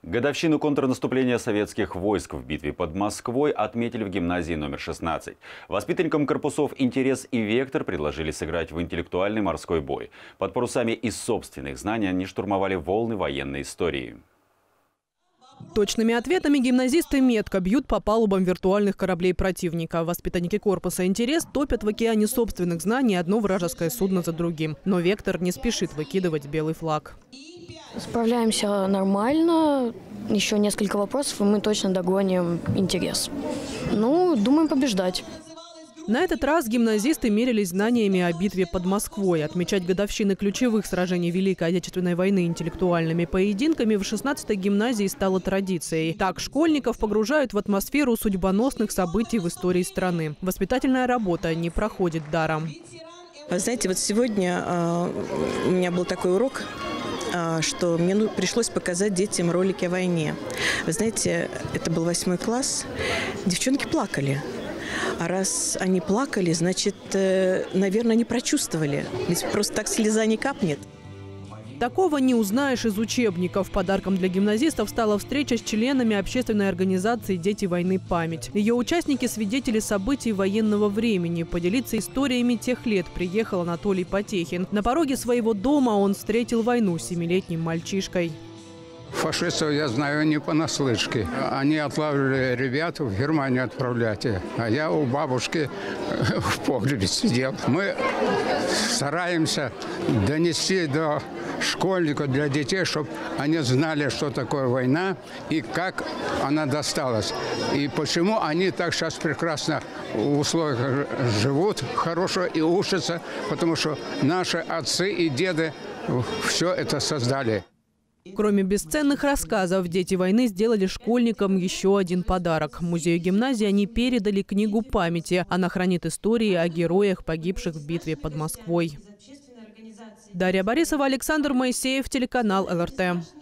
Годовщину контрнаступления советских войск в битве под Москвой отметили в гимназии номер 16. Воспитанникам корпусов «Интерес» и «Вектор» предложили сыграть в интеллектуальный морской бой. Под парусами из собственных знаний они штурмовали волны военной истории. Точными ответами гимназисты метко бьют по палубам виртуальных кораблей противника. Воспитанники корпуса «Интерес» топят в океане собственных знаний одно вражеское судно за другим. Но «Вектор» не спешит выкидывать белый флаг. Справляемся нормально. Еще несколько вопросов, и мы точно догоним «Интерес». Ну, думаем побеждать. На этот раз гимназисты мерились знаниями о битве под Москвой. Отмечать годовщины ключевых сражений Великой Отечественной войны интеллектуальными поединками в 16-й гимназии стало традицией. Так школьников погружают в атмосферу судьбоносных событий в истории страны. Воспитательная работа не проходит даром. Вы знаете, вот сегодня у меня был такой урок, что мне пришлось показать детям ролики о войне. Вы знаете, это был 8 класс, девчонки плакали. А раз они плакали, значит, наверное, они прочувствовали. Ведь просто так слеза не капнет. Такого не узнаешь из учебников. Подарком для гимназистов стала встреча с членами общественной организации «Дети войны. Память». Ее участники – свидетели событий военного времени. Поделиться историями тех лет приехал Анатолий Потехин. На пороге своего дома он встретил войну с 7-летним мальчишкой. Фашистов я знаю не понаслышке. Они отлавливали ребят в Германию отправлять. А я у бабушки в погребе сидел. Мы стараемся донести до школьников, для детей, чтобы они знали, что такое война и как она досталась. И почему они так сейчас прекрасно в условиях живут, хорошо и учатся, потому что наши отцы и деды все это создали. Кроме бесценных рассказов, дети войны сделали школьникам еще один подарок. Музею гимназии они передали книгу памяти. Она хранит истории о героях, погибших в битве под Москвой. Дарья Борисова, Александр Моисеев, телеканал ЛРТ.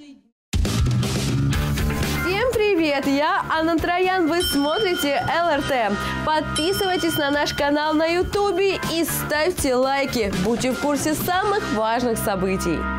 Всем привет! Я Анна Троян. Вы смотрите ЛРТ. Подписывайтесь на наш канал на YouTube и ставьте лайки. Будьте в курсе самых важных событий.